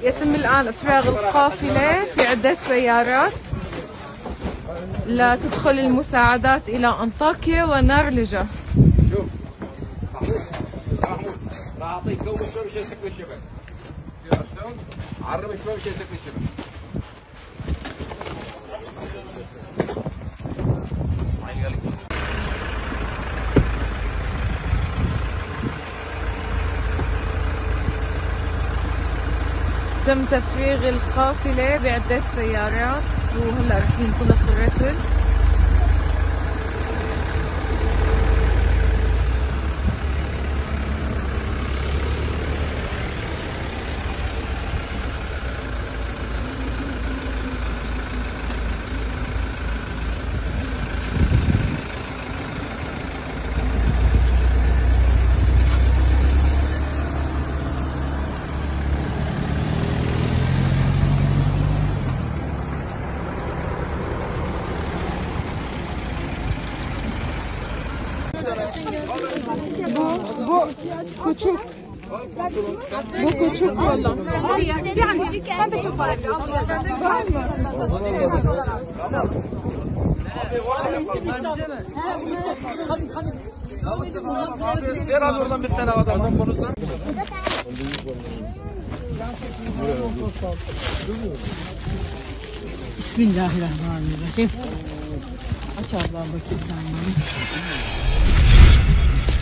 يتم الآن إفراغ القافلة في عدة سيارات لتدخل المساعدات إلى أنطاكيا ونارلجة. شوف محمود راح أعطيك قوم شوي مش يسكت الشبك. شلون؟ عرب شوي مش يسكت الشبك. تم تفريغ القافلة بعدة سيارات وهلا رح ينطلق الركب. Bu küçük. Bu küçük valla. Ben de çok var. Ver abi oradan bir tane adam konuşsan. Bismillahirrahmanirrahim. Aç ablam bakayım sen bana.